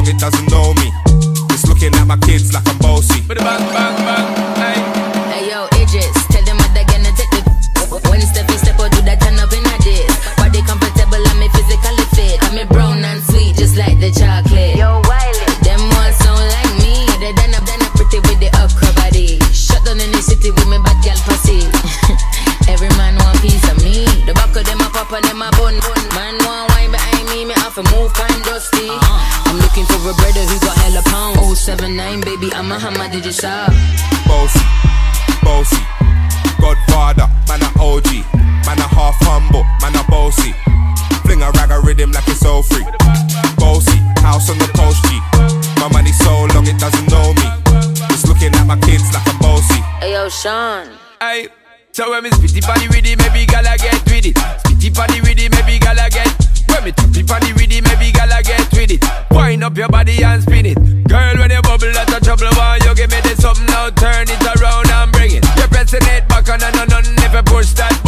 long it doesn't know me. It's looking at my kids like I'm bossy. Bang, bang, bang, hey. Hey yo, Idris, tell them what they're gonna take the when Steffi step out, do that turn up in a dish. Body comfortable and me physically fit. I'm a brown and sweet, just like the chocolate. Yo, Wiley, them ones sound like me. They done up pretty with the upper body. Shut down in the city with me bad girl pussy. Every man want piece of me. The back of them a pop and them a bun. Man want wine behind me have to move kind dusty. I'm looking for a brother who got hella pound. 079, baby, I'm a hammer, did you saw? Bossy, bossy, Godfather, man a OG, man a half humble, man a bossy. Fling a rag a rhythm like it's all free. Bossy, house on the coast G. My money so long it doesn't know me. It's looking at my kids like I'm bossy. Hey yo, Sean. Hey, so when me spitty body with it, maybe gala get with it. Spitty body with it, maybe gala get. When me tippy body with it, maybe gala get with it. Wind up your body and spin it. Girl, when you bubble, that's a trouble. Why you give me this something now? Turn it around and bring it. You're pressing it back on and on. If you push that